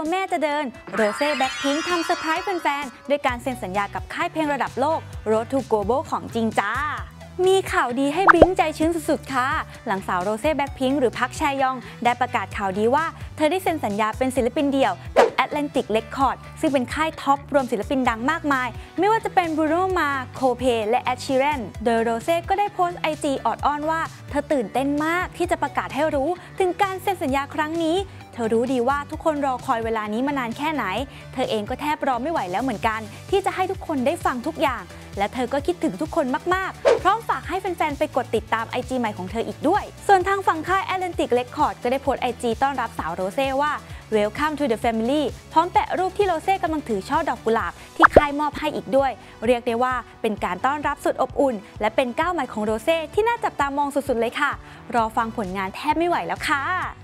แม่จะเดินโรเซ่แบล็คพิงค์ทำเซอร์ไพรส์แฟนๆด้วยการเซ็นสัญญากับค่ายเพลงระดับโลก Road to Global ของจริงจ้ามีข่าวดีให้บลิ้งใจชื้นสุดๆค่ะหลังสาวโรเซ่แบล็คพิงค์หรือพักแชยองได้ประกาศข่าวดีว่าเธอได้เซ็นสัญญาเป็นศิลปินเดี่ยวกับ Atlantic Records ซึ่งเป็นค่ายท็อปรวมศิลปินดังมากมายไม่ว่าจะเป็น Bruno Mars, Coldplay และ Ed Sheeran โดยโรเซ่ก็ได้โพสต์ IG ออดอ้อนว่าเธอตื่นเต้นมากที่จะประกาศให้รู้ถึงการเซ็นสัญญาครั้งนี้เธอรู้ดีว่าทุกคนรอคอยเวลานี้มานานแค่ไหนเธอเองก็แทบรอไม่ไหวแล้วเหมือนกันที่จะให้ทุกคนได้ฟังทุกอย่างและเธอก็คิดถึงทุกคนมากๆพร้อมฝากให้แฟนๆไปกดติดตาม IG ใหม่ของเธออีกด้วยส่วนทางฝั่งค่าย Atlantic Records ก็ได้โพสต์ IG ต้อนรับสาวโรเซ่ว่า Welcome to the family พร้อมแปะรูปที่โรเซ่กำลังถือช่อดอกกุหลาบที่ค่ายมอบให้อีกด้วยเรียกได้ว่าเป็นการต้อนรับสุดอบอุ่นและเป็นก้าวใหม่ของโรเซ่ที่น่าจับตามองสุดๆเลยค่ะรอฟังผลงานแทบไม่ไหวแล้วค่ะ